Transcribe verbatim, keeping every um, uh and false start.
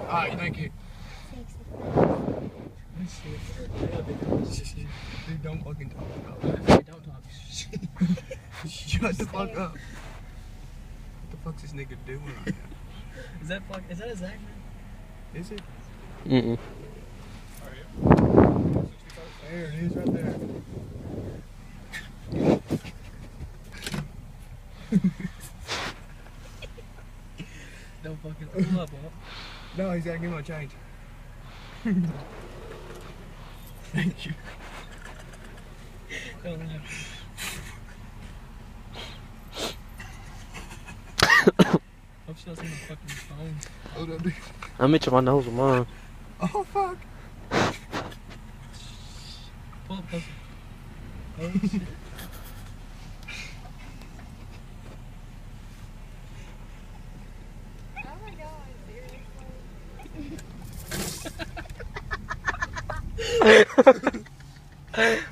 Alright, thank you. Dude, don't fucking talk about Don't talk. Shut the fuck up. What the fuck's this nigga doing right now? Is that fuck? Is that a Zach man? Is it? Mm-mm. There it is right there. Don't fucking pull up, huh? No, he's gotta give him a change. Thank you. Don't laugh. Hope she doesn't have my fucking phone. Hold up, dude. I'm itching my nose with mine. Oh, fuck. Pull up closer. Oh shit. Oh my god, seriously?